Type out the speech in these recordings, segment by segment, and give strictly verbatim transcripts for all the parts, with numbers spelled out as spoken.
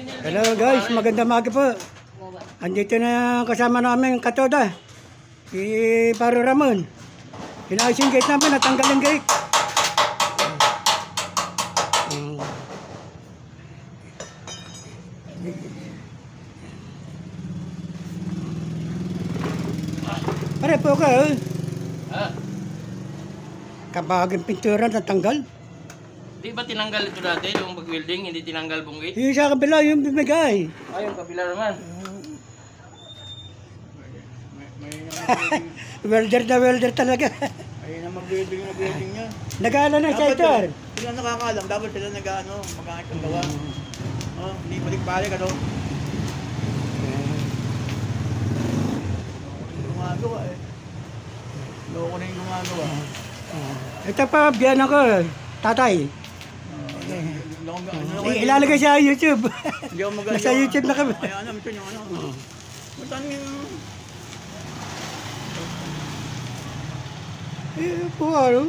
Hello guys, magandang umaga po. Andito na kasama namin katoda, si Paro Ramon. Inaayos yung gate namin, natanggal yung gate. Pare po ka, eh. Ha? Kabagang pintura natanggal. Di ba tinanggal ito dati, yung pag-welding, hindi tinanggal buong gate? Yung sa kabila, yung bimigay. Ah, yung kabila naman. Welder na welder talaga. Ayun na mag-welding na welding niya. Nag-aala ng excitor. Sila nakakaalam, dapat sila nag-ano, mag-aakit ang gawa. Oh, hindi balik-balik ano. Gumagawa eh. Loko na yung gumagawa. Ito pa, biyan ako, tatay. Eh, ilalagay sa YouTube. Hindi ako magagawa. Nasa YouTube na kami. Kaya ano, ito yung ano. Matan yung... Eh, po ano?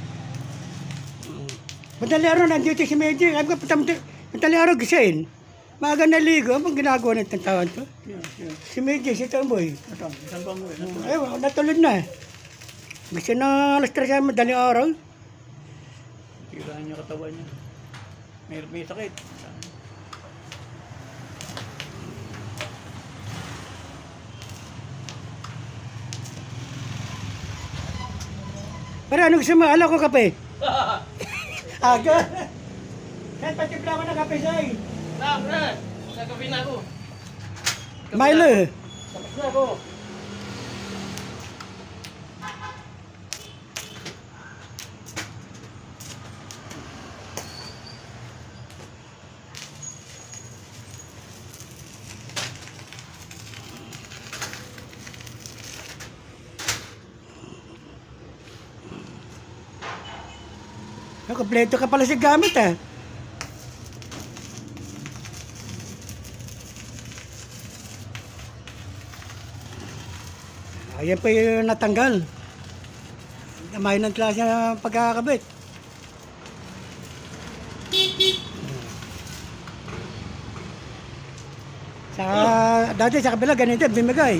Madali araw nandito si Medyo. Sabi ko, madali araw gisain. Maaga naligo, ang ginagawa ng tantawan ko. Si Medyo, si Tomboy. Ito, isang pa mo eh. Eh, natulad na. Gusto na alas tres siya, madali araw. Tirahan niya katawan niya. May, may sakit. Pero ano gusto mo? Alam ko kape. Aga. Kahit patimpla ko ng kape sa'yo. Na, bro. Nagkabi na ako. Milo. Tapos na ako. Kompleto ka pala sa gamit ah. Ayan pa yung natanggal. May ng klase na pagkakabit. Sa, dati sa kabila ganito, bimigay.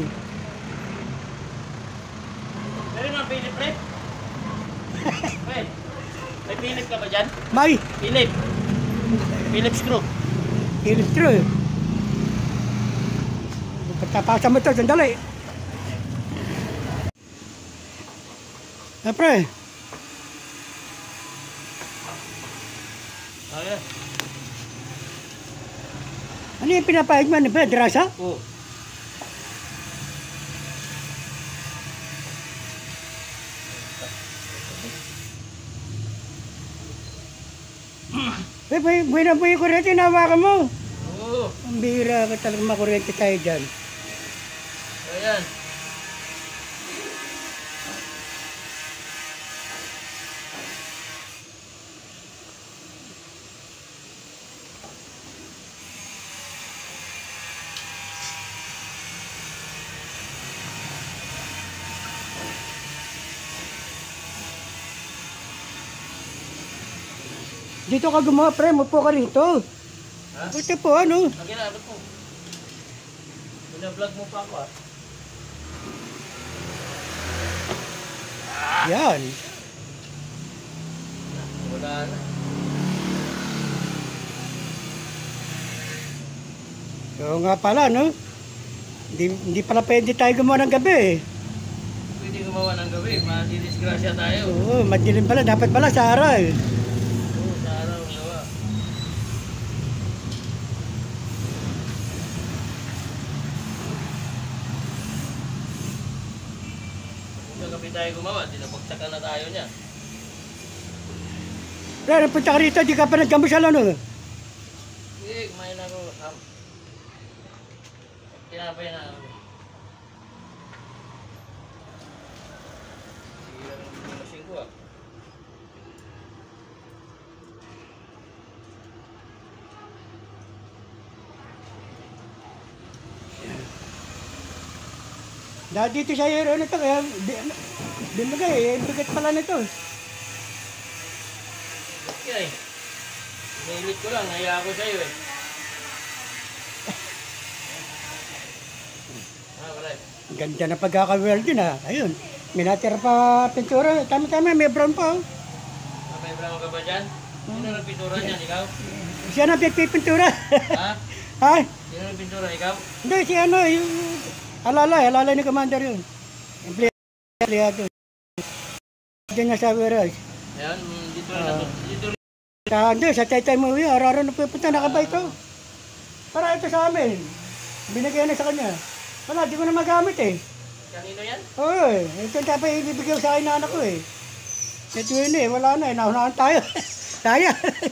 Pero yung Philip, pre? Pre, may Philip ka ba dyan? May! Philip. Philip screw. Philip screw. Pagkapasa mo ito, sandali. Ah, pre. Ayan. Ano yung pinapahig mo? Ano ba? Drasa? Oo. Eh, buhay buhay na buhay kuryente, nawakan mo. Oo. Ang bihira ka talagang makuryente tayo dyan. Ayan. Dito ka gumawa, pre. Mupo ka rito. Ha? Ito po, ano? Ang ginabot mo. Bina-vlog mo pa ako ah. Yan. Wala na. So nga pala, no? Hindi, hindi pala pwede tayo gumawa ng gabi eh. Pwede gumawa ng gabi. Madidisgrasya tayo. Oo, madilim pala. Dapat pala sa araw. Oo, sa araw gawa. Kung gabi tayo gumawa, dinapagsakan na tayo niya. Pre, napunta ka rito. Di ka pa nagkamusal, ano? Sige, kumain ako. Um, Tinapay na ako. Sige lang yung machine ko ah. Dahil dito sa iyo, ano ito, kaya, di, ano, binigay, eh, bigat pala nito. Okay. Nailit ko lang, naya ako sa'yo eh. Ang ganda na pagkaka-welding ha. Ayun. May natira pa pintura. Tama-tama, may brown pa oh. May brown ka ba dyan? Sino nagpintura niyan, ikaw? Siya na pipintura. Ha? Ha? Sino nagpintura, ikaw? Hindi, si ano, yung alalay, alalay ni Commander yun. Empleyado. Diyan niya sa warehouse. Ayan, mm, dito rin ako. Dito rin. Sa, hindi, sa Taytay mo yun, araw-araw na pupunta, nakabay ito. Para ito sa amin. Binigyan na sa kanya. Wala, di ko na magamit eh. Kanino yan? Oo, eh. Ito yung dapat ibibigay ko sa akin na anak ko eh. Ito yun eh, wala na eh, naunahan tayo. Tayo.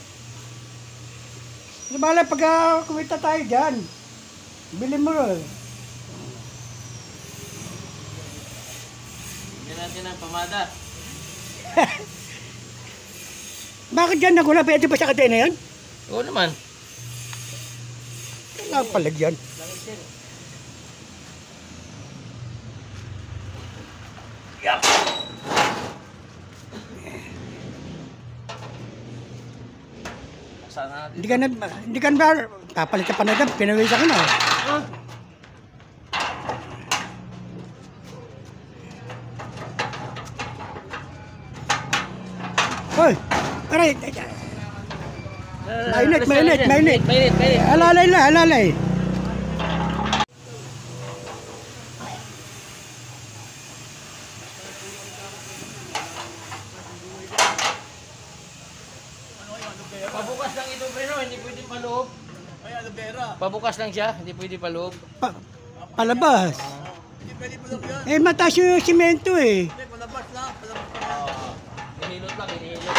Di ba lang, pag uh, kumita tayo dyan, bilhin mo rin. Bigyan natin ang pamada. Bakit dyan nagula? Pwede ba sa kadena yan? Oo naman. Wala pala dyan. Saan natin? Hindi ka na, hindi ka na, kapalit ka pa na dyan, pinawisan ko na. Ah. Hoy, aray, mainit, mainit, mainit. Mainit, mainit. Alalay na, alalay. Pabukas lang ito, Breno. Hindi pwede paloob. Ay, aloe vera. Pabukas lang siya. Hindi pwede paloob. Pa, palabas. Hindi pwede mo lang yan. Eh, mataas yung simento eh. Hindi, palabas lang. Palabas lang. Oo. Hinilot lang, hinilot.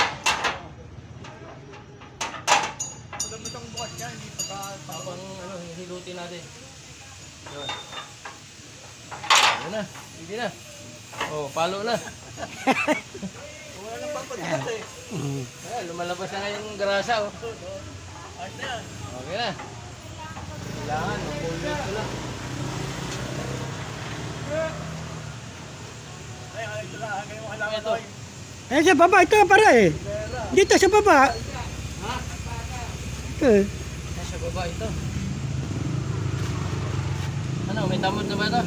Palabas ang bukas yan. Hindi pagka... Habang ano, hilutin natin. Yun. Yun na. Hindi na. Oh, palo na. Wala nang pampabukas eh. Mm. Ayan, lumalabas na nga yung grasa. Oh. Ayos na yan. Okay na. Kailangan, makulot ko lang. Ay, ay, ito lang. Ngayon wala ka Ito. Eh, sa baba, ito pare eh. Dito sa baba. Ha? Ito eh. Nasa baba ito. Ano, may tamod na ba ito?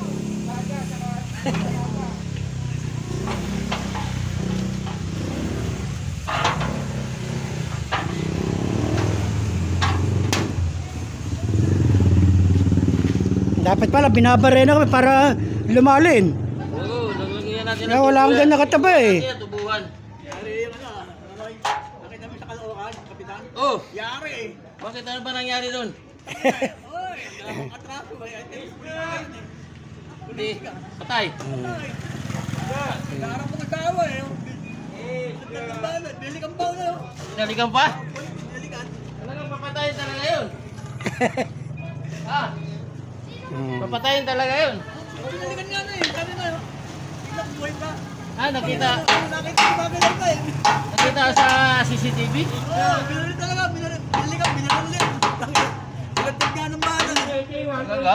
Dapat pala, binabare na kami para lumalin. Oo, naglagyan natin Kaya wala akong ganyan nakataba eh. Natin ang tubuhan. Yari yung ano. Ano yung... Nakita mo sa Caloocan, kapitan? Oh, Yari eh. bakit ano ba nangyari doon? Oy, ang atraso ba yan? Hindi, patay. Nagkaharap mo nagkawa eh. Nagkakambalan. Delikang baw na. Nalikan pa? Delikan. Talagang papatayin talaga yun. Ah, Mm. papatayin talaga yun. Delikan nga na eh. Kami na. Biglang buhay pa. Ah, nakita, Nakita ko bagay lang pa eh. nakita sa C C T V? Oo, binuli talaga. Binuli. Delikan, binuli. Pinagtag nga ng balan. Talaga?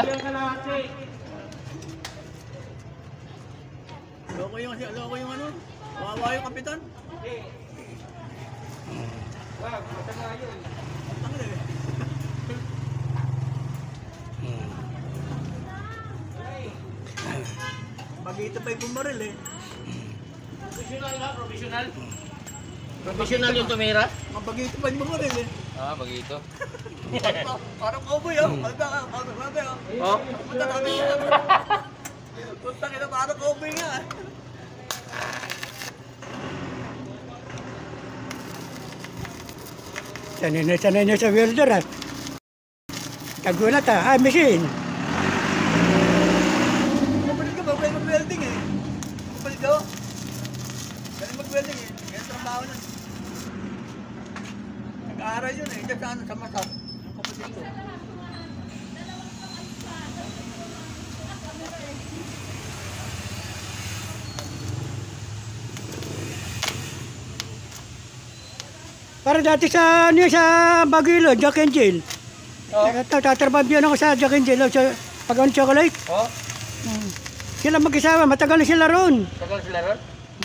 Loko yung, loko yung ano. Wawa yung kapitan. Ang eh. Pag-ito pa yung bumaril eh. Professional ba? Professional? Professional yung tumira? Kapag-ito pa yung bumaril eh. Ah, bagito. Parang- Parang cowboy oh. Parang parang cowboy oh. Oh, Punta kami. Punta kita parang cowboy nga eh. Sanay na sanay na sa welder ah. Kagulat ah, ah, machine. Kapalit ka ba? Pwede mag-welding eh. Kapalit ka oh. Galing mag-welding eh. Ganyan trabaho nun. Nag-aaral yun eh. Diyan sa ano, sa Masat. Ang kapatid ko. Para dati sa ano yun, sa Baguilo, Jack and Jill. oh, Tatrabaho yun ako sa Jack and Jill, sa Pag-on Chocolate. oh, Hmm. Sila mag-isawa, matagal na sila roon. tagal sila ron?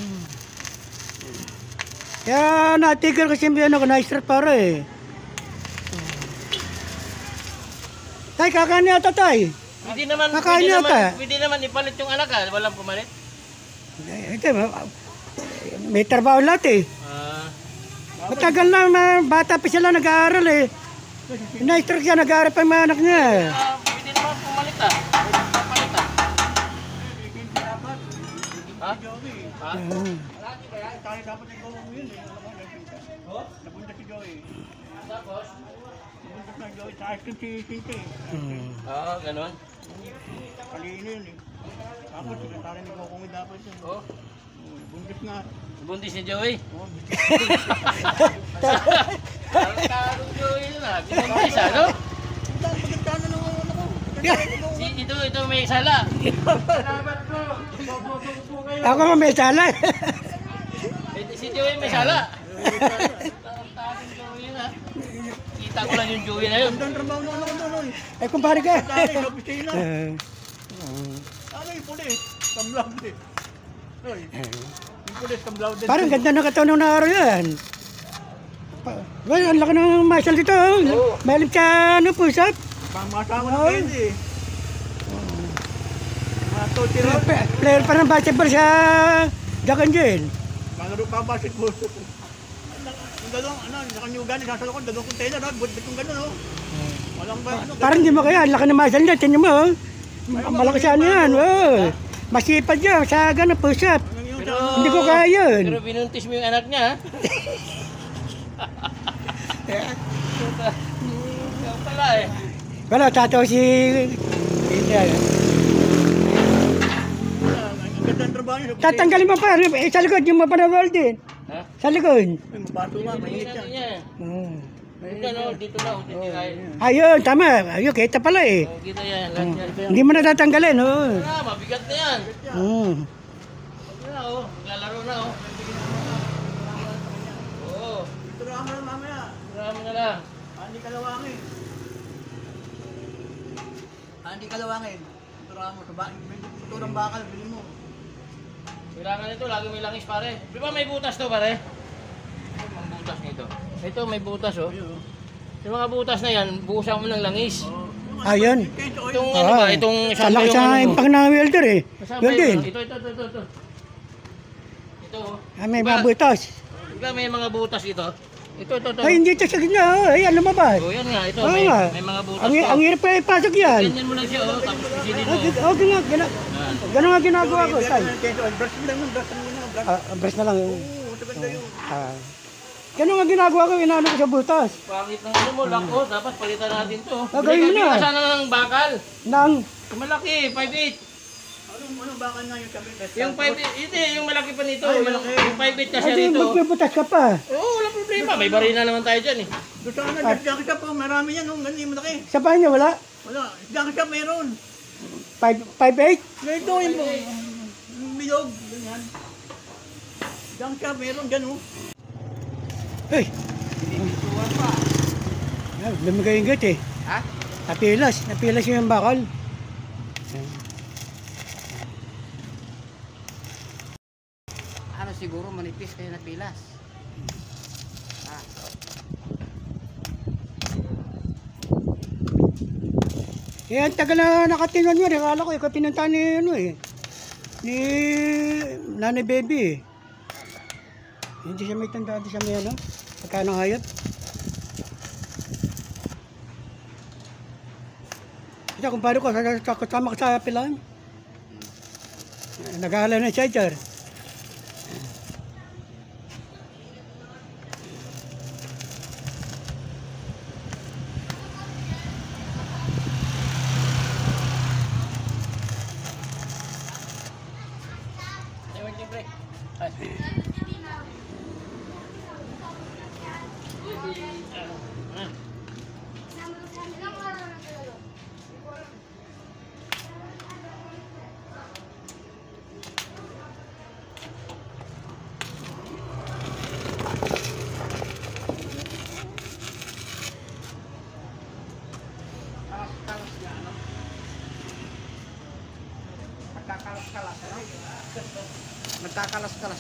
Kaya natigil kasi yung ano ko, na-strip para eh. Tay, kakain niya ata tay. Pwede naman, Nakain pwede yata. naman, pwede naman ipalit yung anak ha. Walang pumalit. Eh, Ito, may trabaho lahat eh. Ah, Matagal na, ma- bata pa sila nag-aaral eh. Na-stroke siya, nag-aaral pa yung mga anak niya. eh. ah, pwede naman pumalit ah. Pwede pumalit ah. Ha? Ha? Ah. Tayo dapat ikaw mo yun eh. Alam mo, nagpunta. Oh? Napunta si Joey. Tapos? Napunta na Joey sa akin si Tinte. Hmm. Oo, ganon. Kalino yun eh. Tapos, sinasari ni Kokong dapat yun. Oh, Buntis nga. buntis ni Joey. Oh, Parang karong Joey yun ah. Buntis ah, no? Pagkanta na nung ano ko. Si, ito, ito may sala. Salamat ko. Ako mo may sala. Ito si Joey may sala. Tarang-tarang Joey yun ah. Kita ko lang yung Joey na yun. Ang trabaho na ako doon eh. Eh, kumpare ka. Dati sa opisina. Eh, Ano yung pulis? Kamlaw din. Oy, yung pulis kamlaw din. Parang ganda ng katawan ng araw yan. Pa- Well, ang laki ng muscle dito. Oo. Malim sa ano po, sap. Pamasama ng Oo. pwede eh. Mga totirot. P- Player pa ng basketball sa Jack and Jill. Mga pa basketball. Yung dalawang, ano, nakanyugan, sasalakon, dalawang container, no? Buti kong gano'n, no? Walang ba, ano? Parang di mo kaya, ang laki ng muscle niya. Tingnan mo, oh. Ang malaki sa ano yan. Oh. Masipad yan sa gano'n push-up. Pero, Hindi ko kaya yun. Pero binuntis mo yung anak niya ha? Ikaw pala eh. Wala, tataw si... Hindi, ano. Ang ganda ng trabaho niya. Tatanggalin mo pa. Eh, sa likod, yung mapanawal din. Ha? Sa likod. Ay, mabato nga, mainit Tingnan yan. niya. Oh. Tingnan no, dito na, dito na. Ayun, tama. Ayun, kita pala eh. Oh, kita yan, lahat yan. Hindi mo na tatanggalin, oh. Ah, mabigat na yan. Mm. Yan na oh, maglalaro na oh. Oo, Ito na naman mamaya. marami na lang. Andi kalawangin. Andi kalawangin. Ito na mo, ito ng bakal, bilhin mo. Kailangan ito, lagi may langis pare. Di ba may butas to pare? Ito, ang butas nito. Ito may butas oh. Ayun, oh. Yung mga butas na yan, buhusan mo ng langis. Oh. Ayun. Itong ano ba, itong Sa sakto laki yung sa ano mo. impang na welder eh. Kasama Welder. yun, ito, ito, ito, ito, ito. Ito oh. Ah, may Diba? mga butas. Diba may mga butas ito? Ito, ito, ito. Ay, hindi ito sa gitna, oh. Ay, ano lumabas. Oh, yan nga, ito, Oo may, nga. may mga butas Ang, to. ang hirap pa ipasok yan. Ganyan mo lang siya oh, tapos pisilin mo. Oh, g- oh, gina, gina, Yan. ganun nga ginagawa ko. Tay. Brush mo lang, brush mo lang, brush. Ah, ah, brush na lang. yun. Oo, ito ganda yun. Ah. Ganun nga ginagawa ko, inaano ko sa butas. Pangit ng ano mo, lock oh, dapat palitan natin to. Ah, gawin mo Bili ka na. sana ng bakal. Nang, Yung malaki, five eight. Ano, ano bakal nga yung sabi? Yung five eight, hindi, yung malaki pa nito. Ay, yung, malaki. yung five eight kasi ay, rito. magpiputas ka pa. Oo, oh, walang problema. May barina naman tayo dyan eh. Gusto ka na, diyan kita po, marami yan, oh, ganyan malaki. Sa bahay niya, wala? Wala, diyan kita meron. five eight? Ganito yung po, yung bilog, ganyan. Diyan kita meron, dyan oh. Ay, ah, lumigay yung gate eh. Ha? Napilas, napilas yung bakal. Ano siguro manipis kaya napilas. Ah, Eh, ang tagal na nakatingin mo, akala ko, ikaw pinunta ni, ano eh, ni Nanay Baby eh. Hindi siya may tanda, hindi siya may ano, pagkano hayop. Ito, kung paano ko, kasama ko sa pilan. Nag-aalala na siya, Jar. Emergency brake. Ay. Ah. nagkakalas-kalas.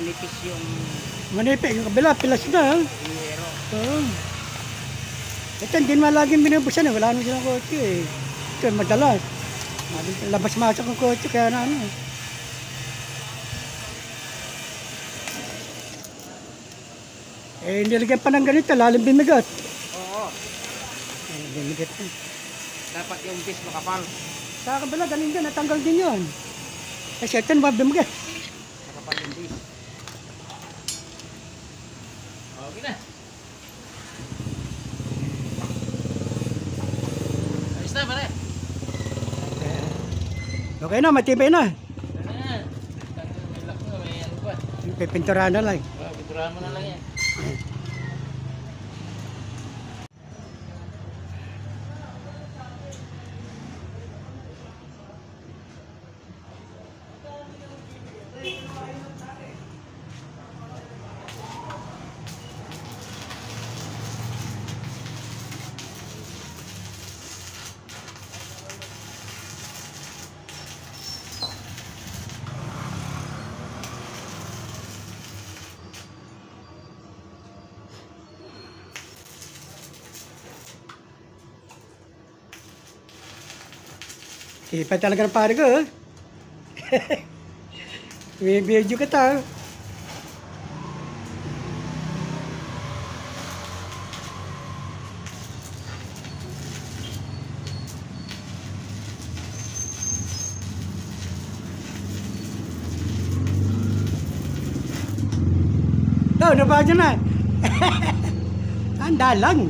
manipis yung Manipis, yung kabila, pilas na. Ha? yero. Oo. Ito, hindi naman laging binubusan eh. Wala naman silang kotse eh. Ito, madalas. Labas-masok ang kotse, kaya na ano. Eh, nilagyan pa ng ganito, lalim bimigat. Oo. Eh, bimigat na. Dapat yung bis makapal. Sa kabila, galing din, natanggal din yun. Kasi ito naman bimigat. Makapal yung bis. Okay na. Ayos na, pare. Okay na, matibay na. Ano na. May lock na, may ano pa. Pipinturahan na lang. Oh, pinturahan mo na lang yan. Sipay talaga ng pare ko. Oh. May video ka ta. Daw, nabadya na. Anda lang.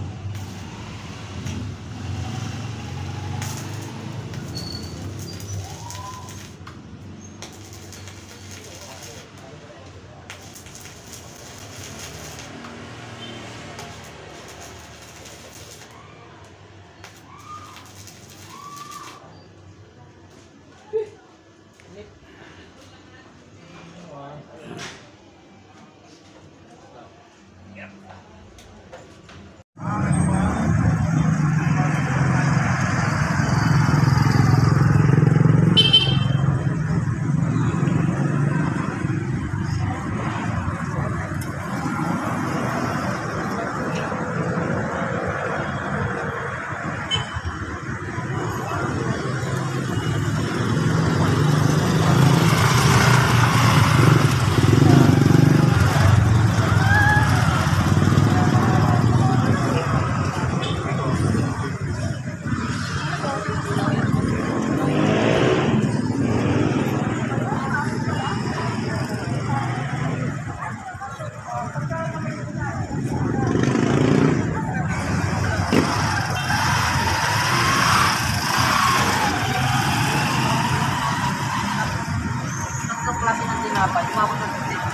Klase ng tinapay, umabot ng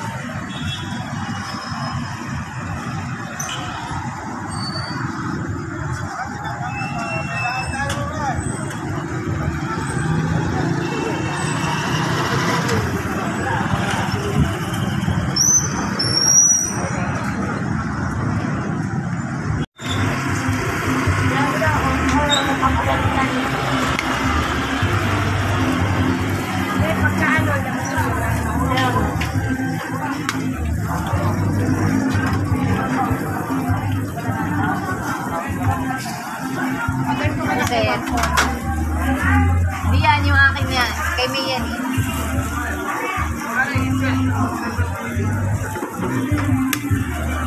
Sir. Di yan yung akin yan. Kay May yan eh.